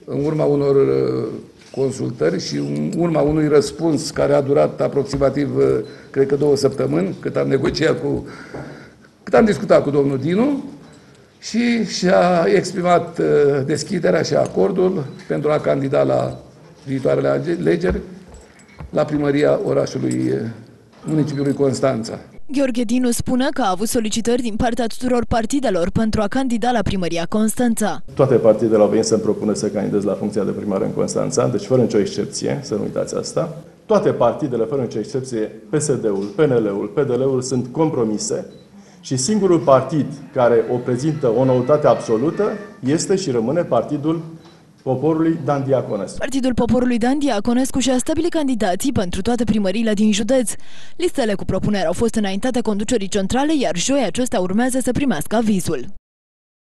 în urma unor consultări și în urma unui răspuns care a durat aproximativ, cred că 2 săptămâni, cât am discutat cu domnul Dinu, și și-a exprimat deschiderea și acordul pentru a candida la viitoarele alegeri la primăria orașului, municipiului Constanța. Gheorghe Dinu spune că a avut solicitări din partea tuturor partidelor pentru a candida la primăria Constanța. Toate partidele au venit să-mi propună să candidez la funcția de primar în Constanța, deci fără nicio excepție, să nu uitați asta. Toate partidele, fără nicio excepție, PSD-ul, PNL-ul, PDL-ul, sunt compromise și singurul partid care o prezintă o noutate absolută este și rămâne Partidul Poporului Dan Diaconescu. Partidul Poporului Dan Diaconescu și-a stabilit candidații pentru toate primăriile din județ. Listele cu propuneri au fost înaintate conducerii centrale, iar joi acestea urmează să primească avizul.